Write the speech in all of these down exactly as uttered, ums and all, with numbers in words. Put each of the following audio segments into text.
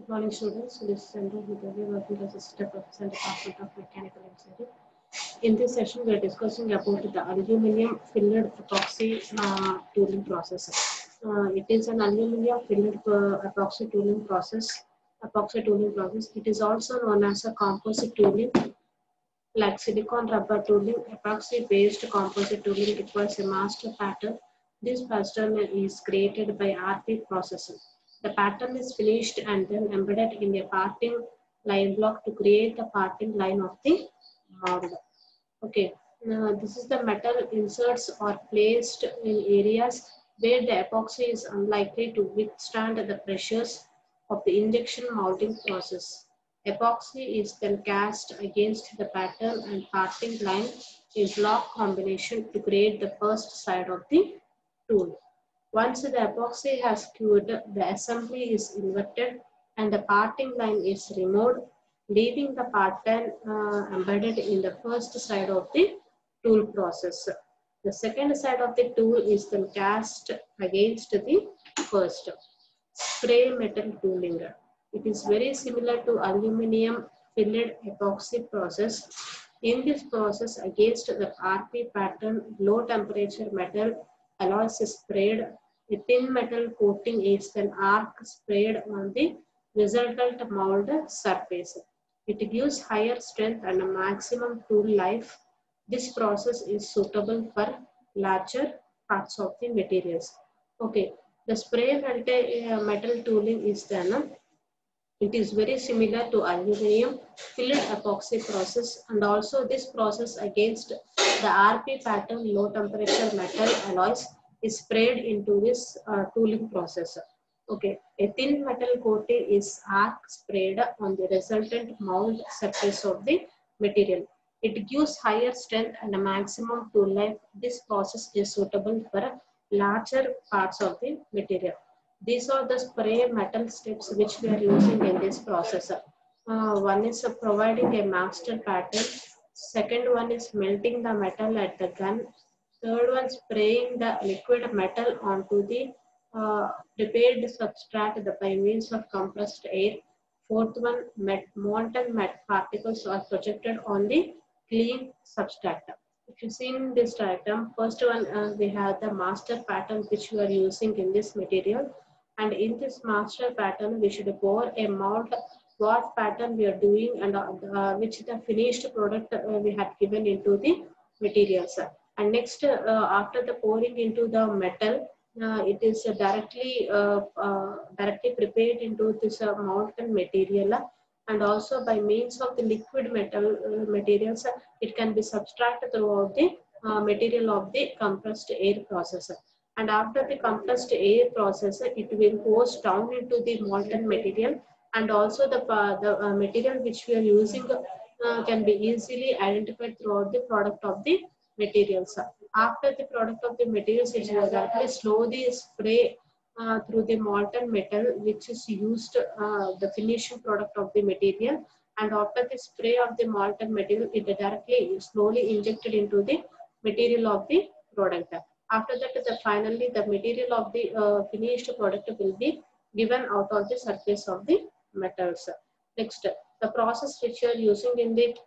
Good morning, students. This is Sandra Hidali, working as Assistant Professor in the Department of Mechanical Engineering. In this session, we are discussing about the aluminum filled epoxy uh, tooling process. Uh, it is an aluminum filled uh, epoxy tooling process. Epoxy tooling process. It is also known as a composite tooling, like silicon rubber tooling. Epoxy-based composite tooling requires a master pattern. This pattern is created by R P processing. The pattern is finished and then embedded in a parting line block to create the parting line of the mold. Okay, now this is the metal inserts are placed in areas where the epoxy is unlikely to withstand the pressures of the injection molding process. Epoxy is then cast against the pattern and parting line in block combination to create the first side of the tool. Once the epoxy has cured, the assembly is inverted and the parting line is removed, leaving the pattern uh, embedded in the first side of the tool process. The second side of the tool is then cast against the first. Spray metal tooling. It is very similar to aluminum filled epoxy process. In this process, against the R P pattern, low temperature metal alloys is sprayed. A thin metal coating is then arc sprayed on the resultant mold surface. It gives higher strength and a maximum tool life. This process is suitable for larger parts of the materials. Okay, the spray metal, uh, metal tooling is then uh, it is very similar to aluminum filled epoxy process, and also this process against the R P pattern low temperature metal alloys is sprayed into this uh, tooling process. Okay, a thin metal coating is arc sprayed on the resultant mold surface of the material. It gives higher strength and a maximum tool life. This process is suitable for larger parts of the material. These are the spray metal steps which we are using in this process. Uh, one is uh, providing a master pattern. Second one is melting the metal at the gun. Third one, spraying the liquid metal onto the uh, prepared substrate by means of compressed air. Fourth one, met, molten met particles are projected on the clean substrate. If you see in this diagram, first one uh, we have the master pattern which we are using in this material, and in this master pattern we should pour a mold what pattern we are doing and uh, uh, which the finished product uh, we had given into the materials. And next, uh, after the pouring into the metal, uh, it is uh, directly uh, uh, directly prepared into this uh, molten material, uh, and also by means of the liquid metal uh, materials, uh, it can be subtracted throughout the uh, material of the compressed air process. And after the compressed air process, it will goes down into the molten material, and also the, uh, the uh, material which we are using uh, can be easily identified throughout the product of the materials. After the product of the materials, it will directly slowly spray uh, through the molten metal which is used uh, the finishing product of the material, and after the spray of the molten material, it directly slowly injected into the material of the product. After that, the finally the material of the uh, finished product will be given out of the surface of the metals. Next, the process which you are using in the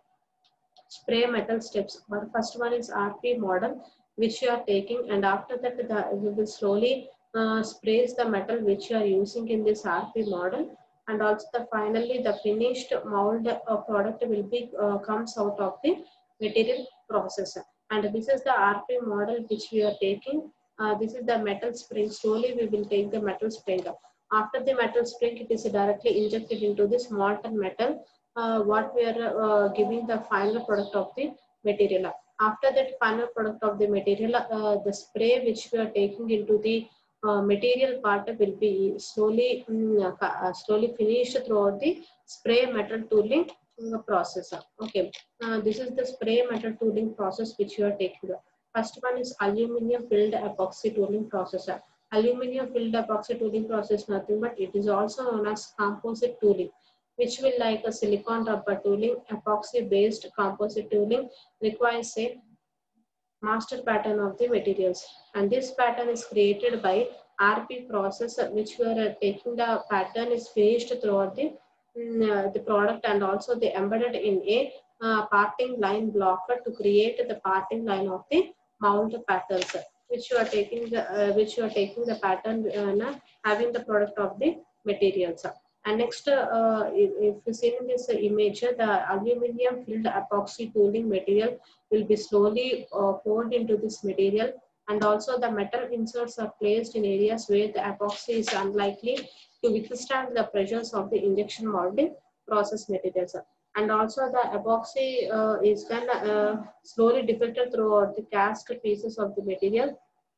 spray metal steps. One first one is R P model which you are taking, and after that the, you will slowly uh, sprays the metal which you are using in this R P model, and also the finally the finished mold uh, product will be uh, comes out of the material process. And this is the R P model which we are taking. Uh, this is the metal spring. Slowly we will take the metal spring. After the metal spring, it is directly injected into this molten metal. Uh, what we are uh, giving the final product of the material. After that final product of the material, uh, the spray which we are taking into the uh, material part will be slowly um, uh, slowly finished throughout the spray metal tooling um, process. Okay, uh, this is the spray metal tooling process which you are taking. First one is aluminum filled epoxy tooling process. Aluminum filled epoxy tooling process nothing but it is also known as composite tooling, which will like a silicon rubber tooling. Epoxy based composite tooling requires a master pattern of the materials, and this pattern is created by R P process, uh, which we are uh, taking the pattern is finished throughout the, mm, uh, the product, and also they embedded in a uh, parting line blocker to create the parting line of the mold patterns, which you are taking the uh, which you are taking the pattern uh, having the product of the materials. And next, uh, if, if you see in this image, the aluminum filled epoxy tooling material will be slowly uh, poured into this material, and also the metal inserts are placed in areas where the epoxy is unlikely to withstand the pressures of the injection molding process materials. And also the epoxy uh, is then uh, slowly deflected throughout the cast pieces of the material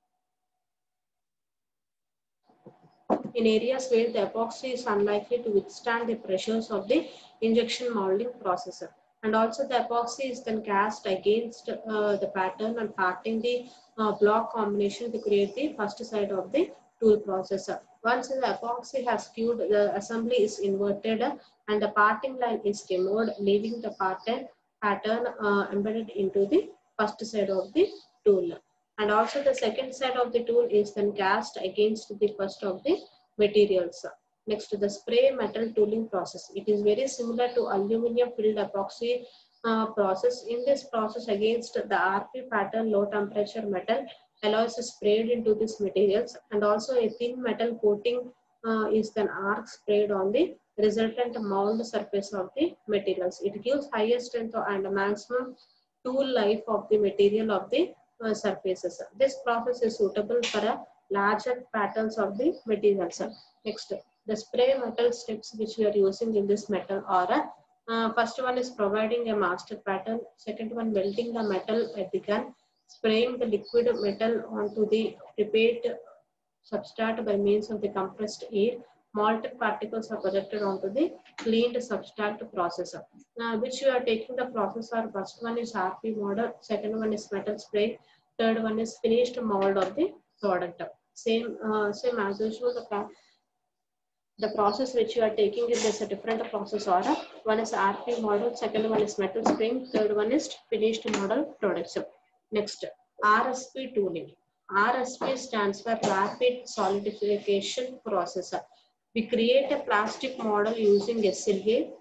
in areas where the epoxy is unlikely to withstand the pressures of the injection molding process. And also the epoxy is then cast against uh, the pattern and parting the uh, block combination to create the first side of the tool process. Once the epoxy has cured, the assembly is inverted and the parting line is removed, leaving the pattern pattern uh, embedded into the first side of the tool. And also the second side of the tool is then cast against the first of the materials. Next, the spray metal tooling process. It is very similar to aluminum filled epoxy uh, process. In this process, against the R P pattern, low temperature metal alloys is sprayed into these materials, and also a thin metal coating uh, is then arc sprayed on the resultant mold surface of the materials. It gives higher strength and maximum tool life of the material of the uh, surfaces. This process is suitable for a larger patterns of the materials. Next, the spray metal strips which we are using in this metal are uh, first one is providing a master pattern, second one melting the metal at the gun, spraying the liquid metal onto the prepared substrate by means of the compressed air. Molten particles are projected onto the cleaned substrate processor, uh, which you are taking the processor. First one is R P model, second one is metal spray, third one is finished mold of the product. Same, uh, same as usual, the, the process which you are taking is this a different process order. One is R P model, second one is metal spring, third one is finished model products. Next, R S P tooling. R S P stands for Rapid Solidification Process. We create a plastic model using S L A,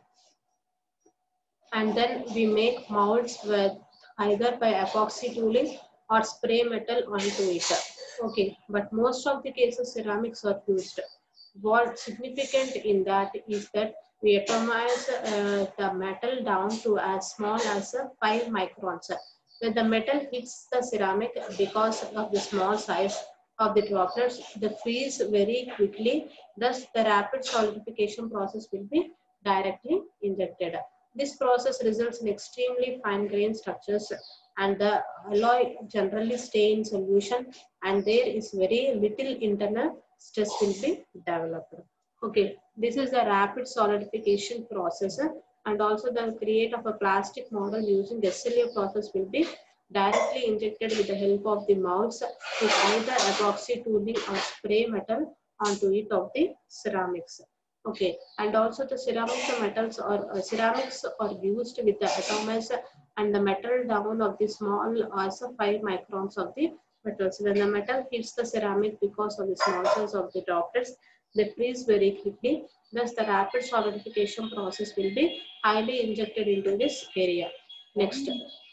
and then we make molds with either by epoxy tooling or spray metal onto it. Okay, but most of the cases ceramics are used. What's significant in that is that we atomize uh, the metal down to as small as uh, five microns. When the metal hits the ceramic, because of the small size of the droplets, they freeze very quickly. Thus, the rapid solidification process will be directly injected. This process results in extremely fine-grained structures, and the alloy generally stay in solution, and there is very little internal stress will be developed. Okay, this is the rapid solidification process, and also the create of a plastic model using S L A process will be directly injected with the help of the molds with either epoxy tooling or spray metal onto it of the ceramics. Okay, and also the ceramics metals or uh, ceramics are used with the atomize and the metal down of the small also five microns of the metals. When the metal hits the ceramic because of the small size of the droplets, they freeze very quickly. Thus, the rapid solidification process will be highly injected into this area. Next,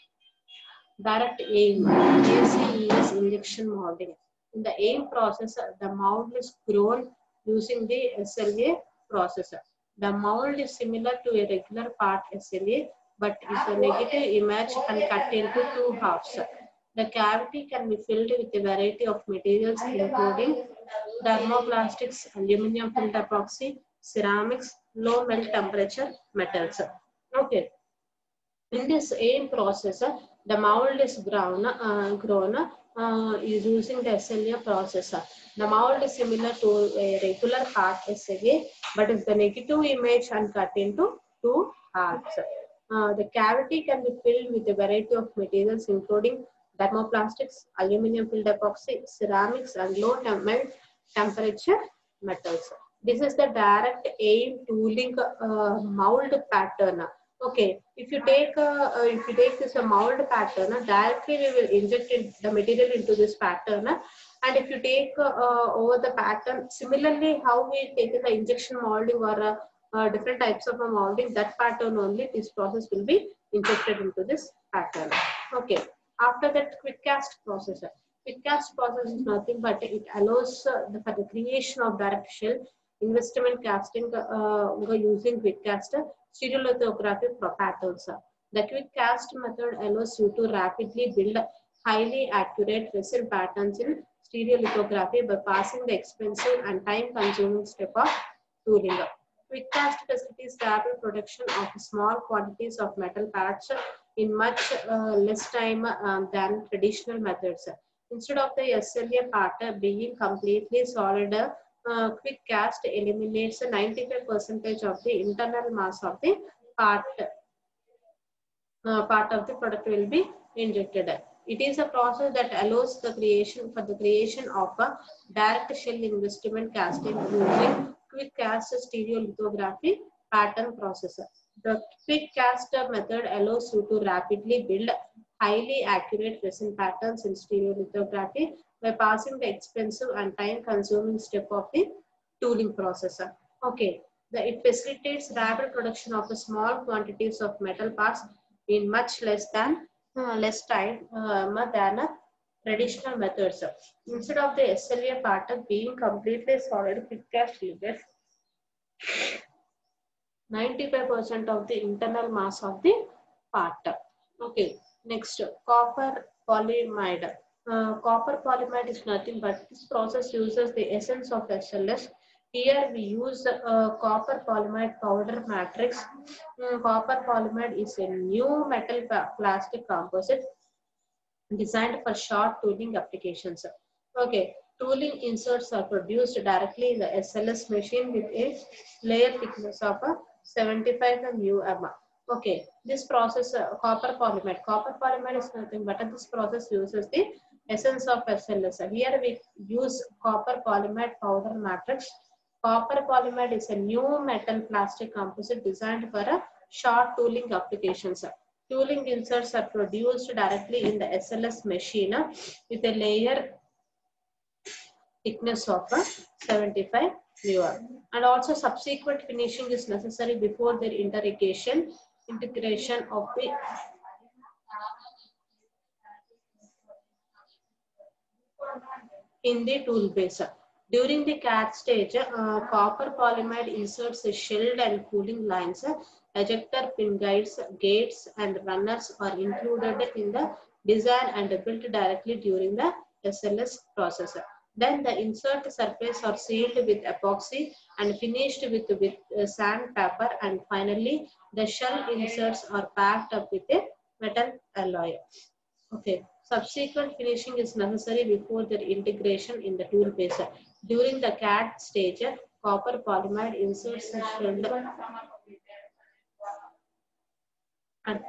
direct aim, A C E S injection molding. In the aim process, the mold is grown using the S L A process. The mold is similar to a regular part S L A, but if a negative image can cut into two halves. The cavity can be filled with a variety of materials including thermoplastics, aluminum filled epoxy, ceramics, low melt temperature metals. Okay. In this aim process, the mold is grown, uh, grown uh, is using the S L A process. The mold is similar to a regular part S L A, but is the negative image and cut into two halves. Uh, the cavity can be filled with a variety of materials including thermoplastics, aluminum filled epoxy, ceramics, and low melt temperature metals. This is the direct aim tooling uh, mold pattern. Okay, if you take uh, uh, if you take this a mold pattern, uh, directly we will inject in the material into this pattern, uh, And if you take uh, uh, over the pattern, similarly, how we take the injection molding or uh, uh, different types of a molding, that pattern only, this process will be injected into this pattern. Okay. After that, quick cast process. Quick cast process is nothing but it allows uh, the, for the creation of direct shell investment casting uh, using quick cast stereolithography patterns. The quick cast method allows you to rapidly build highly accurate resin patterns in stereolithography by passing the expensive and time-consuming step of tooling. Quick cast facilitates rapid production of small quantities of metal parts in much uh, less time uh, than traditional methods. Instead of the S L A part being completely solid, uh, quick cast eliminates ninety-five percent of the internal mass of the part. Uh, part of the product will be injected. It is a process that allows the creation for the creation of a direct shell investment casting using quick cast stereolithography pattern processor. The quick cast method allows you to rapidly build highly accurate resin patterns in stereolithography by passing the expensive and time-consuming step of the tooling processor. Okay, the, it facilitates rapid production of the small quantities of metal parts in much less than uh, less time uh, than uh, traditional methods. Instead of the S L A pattern being completely solid, quick cast uses ninety-five percent of the internal mass of the part. Okay, next, copper polyimide. Uh, copper polyimide is nothing but this process uses the essence of S L S. Here we use uh, copper polyimide powder matrix. Mm, copper polyimide is a new metal plastic composite designed for short tooling applications. Okay, tooling inserts are produced directly in the S L S machine with a layer thickness of a seventy-five millimeters. Okay, this process, uh, copper polyimide. Copper polyimide is nothing but this process uses the essence of S L S. Here we use copper polyimide powder matrix. Copper polyimide is a new metal plastic composite designed for a short tooling applications. Tooling inserts are produced directly in the S L S machine uh, with a layer thickness of uh, seventy-five millimeters. And also subsequent finishing is necessary before their integration, integration of the in the tool base. During the C A D stage, uh, copper polyimide inserts shelled and cooling lines, ejector pin guides, gates, and runners are included in the design and built directly during the S L S process. Then the insert surface are sealed with epoxy and finished with, with uh, sandpaper, and finally the shell inserts are packed up with a metal alloy. Okay. Subsequent finishing is necessary before their integration in the tool base. During the C A D stage, copper polyimide inserts are shelled and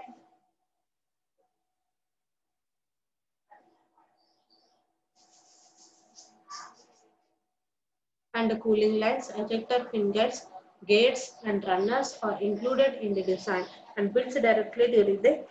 and the cooling lines, ejector pin guides, gates, and runners are included in the design and built directly during the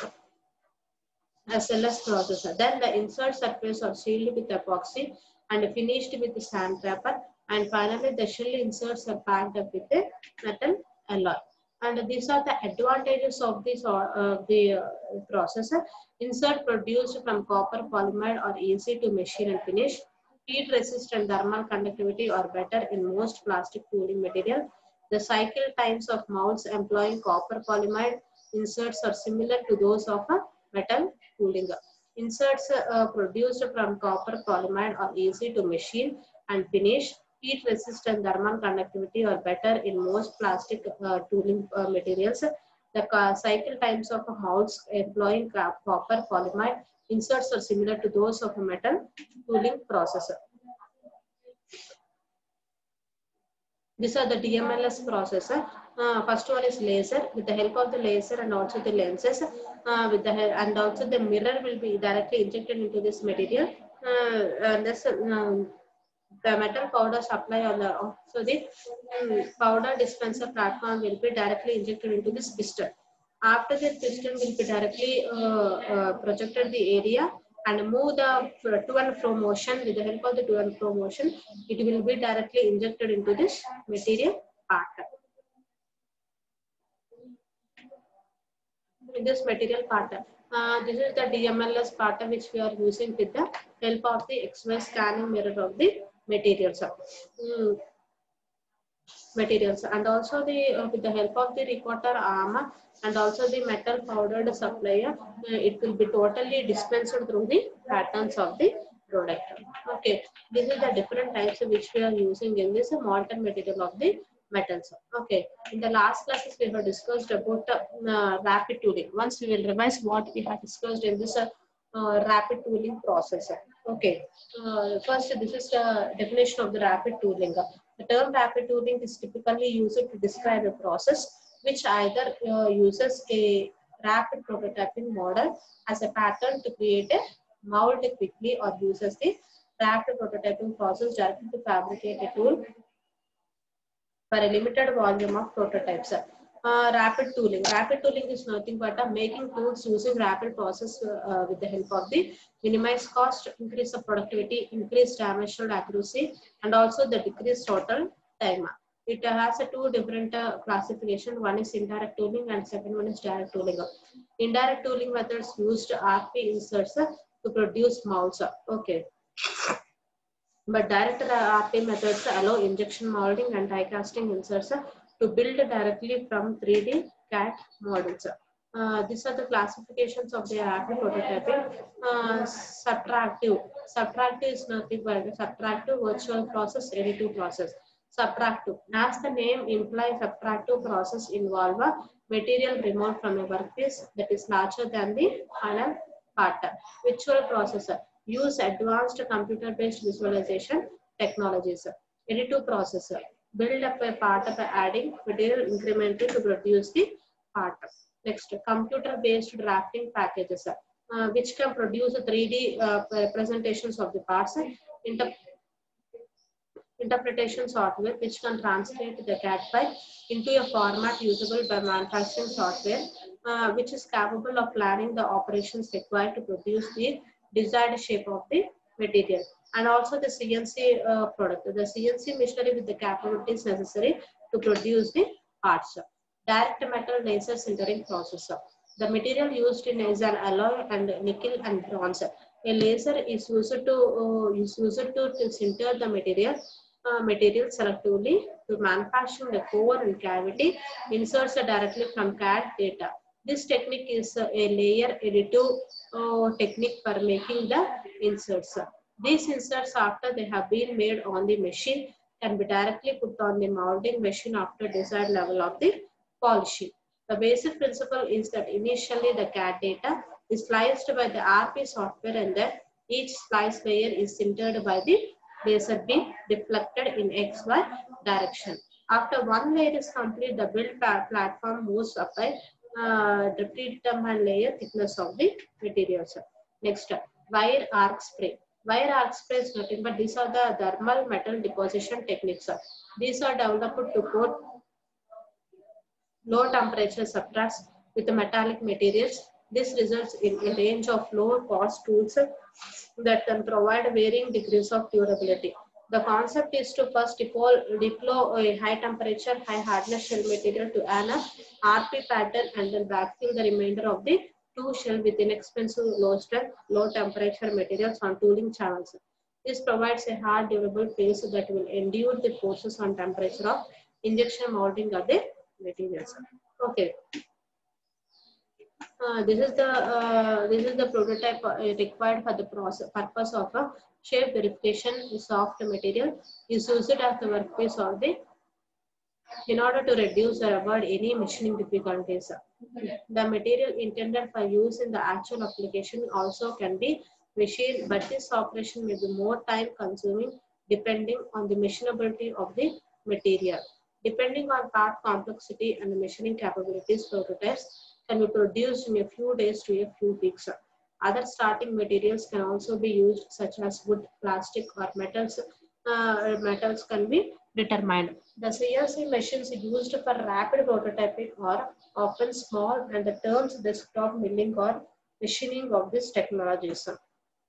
S L S processor. Then the insert surface are sealed with epoxy and finished with sandpaper, and finally the shell inserts are packed up with a metal alloy. And these are the advantages of this or uh, the uh, processor. Insert produced from copper polyimide are easy to machine and finish. Heat resistant thermal conductivity are better in most plastic tooling material. The cycle times of molds employing copper polyimide inserts are similar to those of a metal tooling. Inserts uh, produced from copper polyimide are easy to machine and finish. Heat resistant thermal conductivity are better in most plastic uh, tooling uh, materials. The uh, cycle times of molds employing copper polyimide inserts are similar to those of a metal tooling processor. These are the D M L S processor. Uh, first one is laser. With the help of the laser and also the lenses, uh, with the and also the mirror will be directly injected into this material. Uh, and this um, the metal powder supply on the so the um, powder dispenser platform will be directly injected into this piston. After the piston will be directly uh, uh, projected the area and move the to and fro motion. With the help of the to and fro motion, it will be directly injected into this material part. In this material part, uh, this is the D M L S part which we are using with the help of the X-ray scanning mirror of the materials. Mm. materials and also the uh, with the help of the recorder arm and also the metal powdered supplier, uh, it will be totally dispensed through the patterns of the product. Okay, this is the different types which we are using in this molten material of the metals. Okay, in the last classes we have discussed about uh, uh, rapid tooling. Once we will revise what we have discussed in this uh, uh, rapid tooling process. Okay, uh, first this is the definition of the rapid tooling. The term rapid tooling is typically used to describe a process which either uh, uses a rapid prototyping model as a pattern to create a mold quickly, or uses the rapid prototyping process directly to fabricate a tool for a limited volume of prototypes. Uh, rapid tooling. Rapid tooling is nothing but uh, making tools using rapid process uh, with the help of the minimize cost, increase the productivity, increase dimensional accuracy, and also the decrease total time. It uh, has a two different uh, classification. One is indirect tooling and second one is direct tooling. Indirect tooling methods used R P inserts uh, to produce molds. Okay. But direct R P methods allow injection molding and die casting inserts to build directly from three D C A D models. Uh, these are the classifications of the rapid prototyping. Uh, subtractive. Subtractive is nothing but subtractive virtual process, additive process. Subtractive. As the name implies, subtractive process involve a material removed from a workpiece that is larger than the final part. Virtual processor. Use advanced computer-based visualization technologies. Additive processor. Build up a part by adding material incrementally to produce the part. Next, computer-based drafting packages, uh, which can produce three D uh, presentations of the parts. Inter interpretation software, which can translate the C A D file into a format usable by manufacturing software, uh, which is capable of planning the operations required to produce the desired shape of the material. And also the C N C uh, product, the C N C machinery with the capabilities necessary to produce the parts. Direct metal laser sintering processor. The material used in is an alloy and nickel and bronze. A laser is used to uh, is used to, to sinter the material uh, material selectively to manufacture the core and cavity inserts directly from C A D data. This technique is uh, a layer additive uh, technique for making the inserts. These inserts, after they have been made on the machine, can be directly put on the molding machine after desired level of the polishing. The basic principle is that initially the C A D data is sliced by the R P software, and then each slice layer is sintered by the laser beam deflected in X Y direction. After one layer is complete, the build platform moves up by uh, the predetermined layer thickness of the materials. Next, wire arc spray. Wire arc spray is nothing but these are the thermal metal deposition techniques. These are developed to coat low temperature substrates with metallic materials. This results in a range of low cost tools that can provide varying degrees of durability. The concept is to first deploy a high temperature, high hardness shell material to an R P pattern and then backfill the remainder of the two shell with inexpensive, low strength, low temperature materials on tooling channels. This provides a hard, durable phase that will endure the forces on temperature of injection molding of the materials. Okay. Uh, this is the uh, this is the prototype uh, required for the process purpose of a shape verification. Soft material is used as the workpiece of the in order to reduce or avoid any machining difficulties. The material intended for use in the actual application also can be machined, but this operation may be more time consuming depending on the machinability of the material. Depending on part complexity and the machining capabilities, prototypes can be produced in a few days to a few weeks. Other starting materials can also be used, such as wood, plastic, or metals. Uh, metals can be determined. The C N C machines used for rapid prototyping are often small, and the terms desktop milling or machining of these technologies.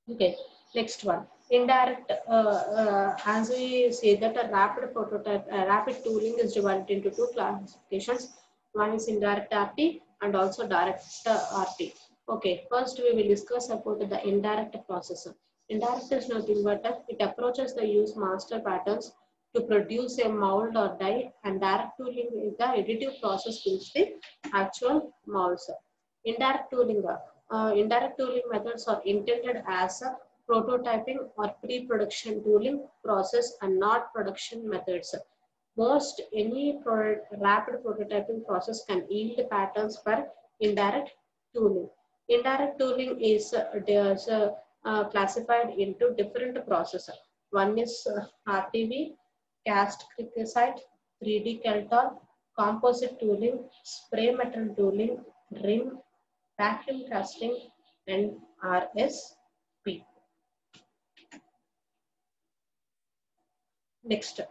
Okay, next one. Indirect, uh, uh, as we say that a rapid prototype, uh, rapid tooling is divided into two classifications. One is indirect R T and also direct uh, R T. Okay, first we will discuss about the indirect processor. Indirect is nothing but uh, it approaches the use master patterns to produce a mold or die, and direct tooling is the additive process builds the actual molds. Indirect tooling. Uh, indirect tooling methods are intended as a prototyping or pre-production tooling process and not production methods. Most any pro rapid prototyping process can yield patterns for indirect tooling. Indirect tooling is uh, there's, uh, uh, classified into different processes. One is uh, R T V, cast criticite, three D Kelton, composite tooling, spray metal tooling, rim, vacuum casting, and R S P. Next,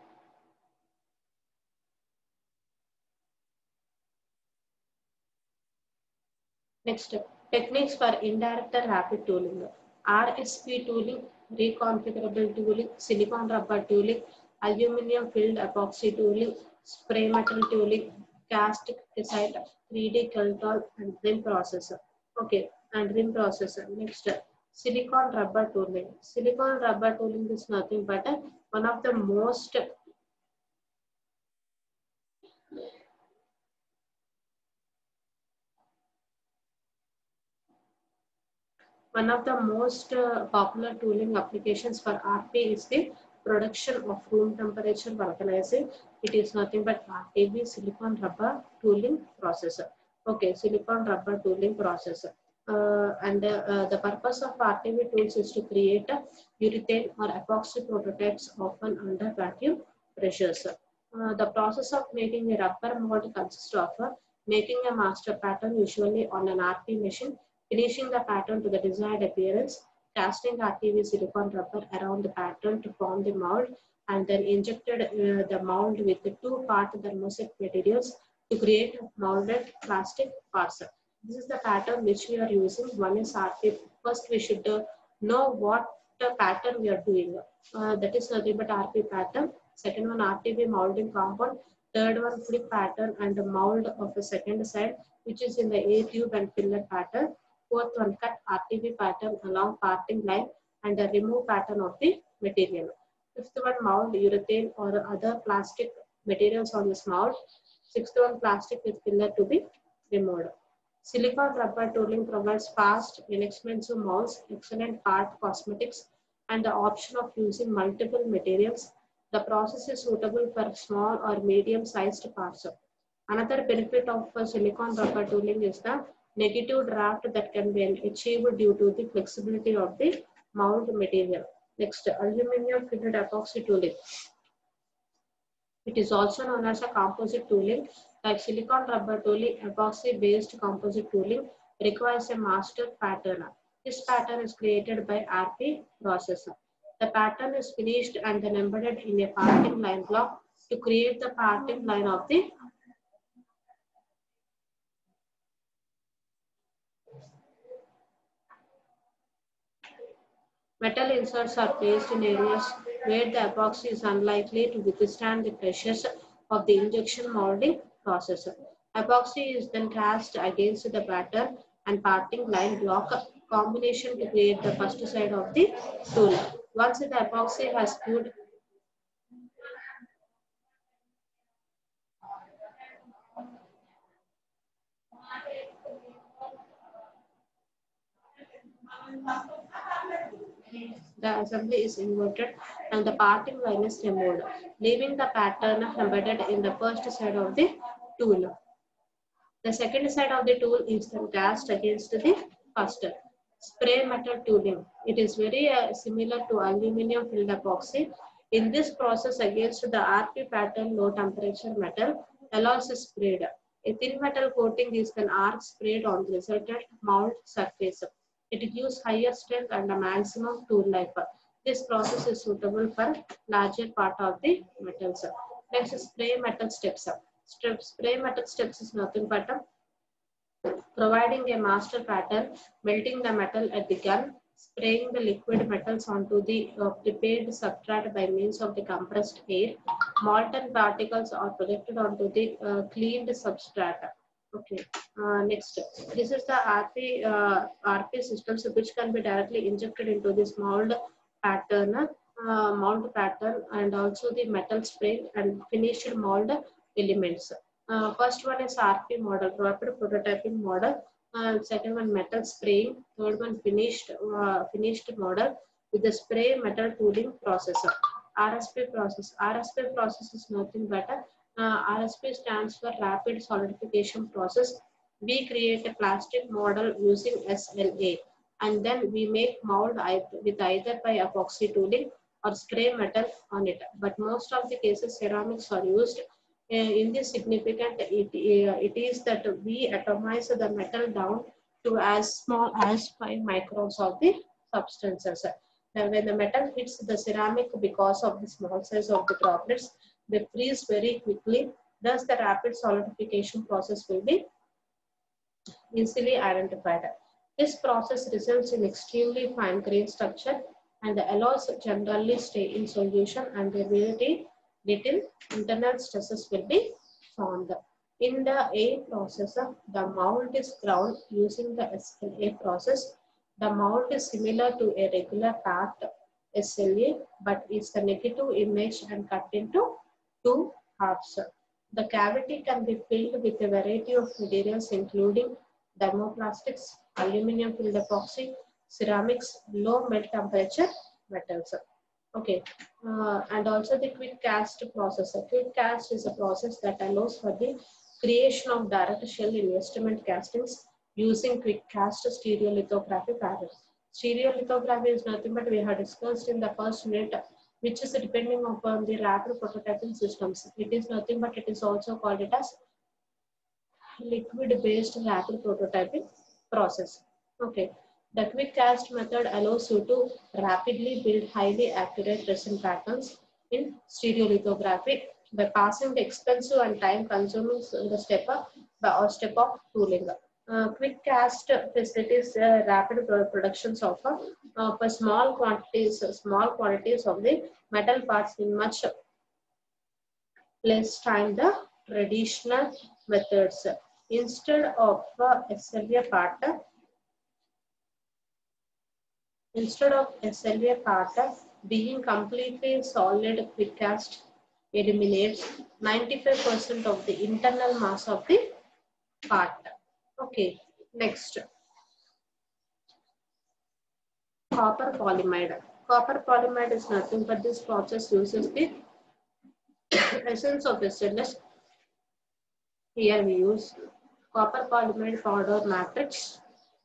next techniques for indirect and rapid tooling. R S P tooling, reconfigurable tooling, silicon rubber tooling, aluminum filled epoxy tooling, spray metal tooling, cast cassette, three D Kelton, and rim processor. Okay, and rim processor. Next, silicon rubber tooling. Silicon rubber tooling is nothing but uh, one of the most One of the most uh, popular tooling applications for R P is the production of room temperature vulcanizing. It is nothing but R T B, silicon rubber tooling processor. Okay, silicon rubber tooling processor. Uh, and uh, uh, the purpose of R T B tools is to create a urethane or epoxy prototypes often under vacuum pressures. Uh, the process of making a rubber mold consists of uh, making a master pattern usually on an R P machine, finishing the pattern to the desired appearance, casting R T V silicon rubber around the pattern to form the mold, and then injected uh, the mold with the two-part thermoset materials to create molded plastic parts. This is the pattern which we are using. One is R T V. First, we should uh, know what the pattern we are doing. Uh, that is nothing but R P pattern. Second one, R T V molding compound. Third one, flip pattern and the mold of the second side, which is in the A tube and pillar pattern. Fourth one, cut R T V pattern along parting line and the remove pattern of the material. Fifth one, mold urethane or other plastic materials on this mold. Sixth one, plastic with pillar to be removed. Silicon rubber tooling provides fast, inexpensive molds, excellent part cosmetics, and the option of using multiple materials. The process is suitable for small or medium-sized parts. Another benefit of uh, silicon rubber tooling is the negative draft that can be achieved due to the flexibility of the mold material. Next, aluminum filled epoxy tooling. It is also known as a composite tooling. Like silicon rubber tooling, epoxy-based composite tooling requires a master pattern. This pattern is created by R P processor. The pattern is finished and then embedded in a parting line block to create the parting line of the metal inserts are placed in areas where the epoxy is unlikely to withstand the pressures of the injection molding process. Epoxy is then cast against the pattern and parting line block combination to create the first side of the tool. Once the epoxy has cured, the assembly is inverted and the parting line is removed, leaving the pattern embedded in the first side of the tool. The second side of the tool is then cast against the first. Spray metal tooling. It is very uh, similar to aluminum filled epoxy. In this process against the R P pattern low temperature metal, alloys is sprayed. A thin metal coating is then arc sprayed on the resultant mold surface. It gives higher strength and a maximum tool life. This process is suitable for larger part of the metals. Next, spray metal steps. Strip, spray metal steps is nothing but a providing a master pattern, melting the metal at the gun, spraying the liquid metals onto the uh, prepared substrate by means of the compressed air. Molten particles are projected onto the uh, cleaned substrate. Okay. Uh, next, this is the R P uh, R P systems which can be directly injected into this mold pattern, uh, mold pattern, and also the metal spray and finished mold elements. Uh, first one is R P model, rapid prototyping model. Uh, second one metal spraying. Third one finished uh, finished model with the spray metal tooling processor. R S P process. R S P process is nothing but a uh, R S P stands for rapid solidification process. We create a plastic model using S L A, and then we make mold with either by epoxy tooling or spray metal on it. But most of the cases ceramics are used. Uh, in this significant, it, uh, it is that we atomize the metal down to as small as five microns of the substances. Now, when the metal hits the ceramic because of the small size of the droplets, they freeze very quickly. Thus, the rapid solidification process will be easily identified. This process results in extremely fine grain structure, and the alloys generally stay in solution, and there will be little internal stresses will be formed. In the A process, the mold is ground using the S L A process. The mold is similar to a regular packed S L A, but it's the negative image and cut into two halves. The cavity can be filled with a variety of materials including thermoplastics, aluminum filled epoxy, ceramics, low melt temperature metals. Okay, uh, and also the quick cast process. A quick cast is a process that allows for the creation of direct shell investment castings using quick cast stereolithography patterns. Stereolithography is nothing but we have discussed in the first unit, which is depending upon the rapid prototyping systems. It is nothing but it is also called it as liquid-based rapid prototyping process. Okay, the quick cast method allows you to rapidly build highly accurate resin patterns in stereolithography by passing the expensive and time-consuming the step of, or step of tooling. Uh, quick cast facilities uh, rapid productions of uh, for small quantities, small quantities of the metal parts in much less time the traditional methods. Instead of uh, S L A part, instead of S L A part being completely solid, quick cast eliminates ninety-five percent of the internal mass of the part. Okay, next, copper polyimide. Copper polyimide is nothing but this process uses the essence of the stainless. Here we use copper polyimide powder matrix.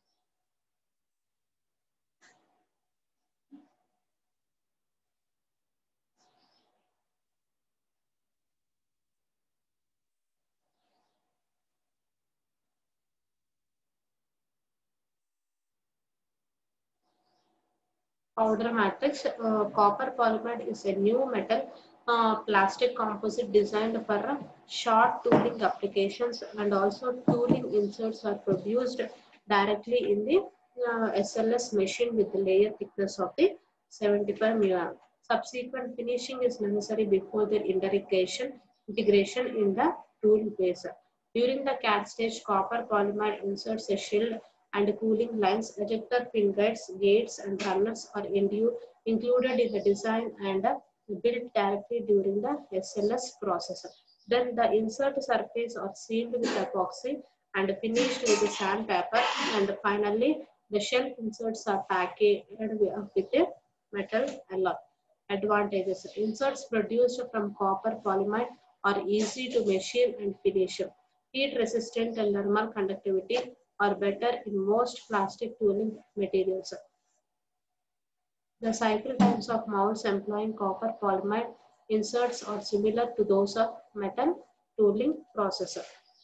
Powder matrix. Uh, copper polyimide is a new metal uh, plastic composite designed for uh, short tooling applications, and also tooling inserts are produced directly in the uh, S L S machine with the layer thickness of the seventy-five millimeters. Subsequent finishing is necessary before their integration, integration in the tool base. During the C A D stage, copper polyimide inserts a shield and cooling lines, ejector pin guides, gates, and runners are included in the design and built directly during the S L S process. Then the insert surface are sealed with epoxy and finished with the sandpaper, and finally the shelf inserts are packaged with a metal alloy. Advantages: inserts produced from copper polyimide are easy to machine and finish. Heat resistant and thermal conductivity are better in most plastic tooling materials. The cycle times of molds employing copper polyimide inserts are similar to those of metal tooling process.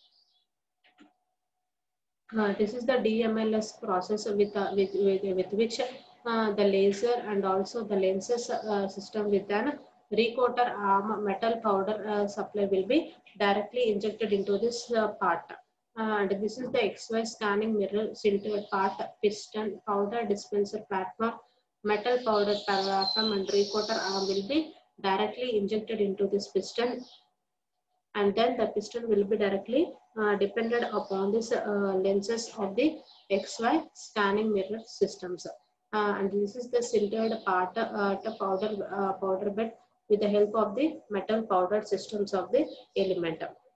Uh, this is the D M L S process with, uh, with, with, with which uh, the laser and also the lenses uh, system with an recoater arm metal powder uh, supply will be directly injected into this uh, part. And this is the X Y scanning mirror sintered part, piston, powder dispenser platform, metal powder platform, and recoater arm will be directly injected into this piston, and then the piston will be directly uh, dependent upon this uh, lenses of the X Y scanning mirror systems. Uh, and this is the sintered part, uh, the powder uh, powder bed with the help of the metal powder systems of the element.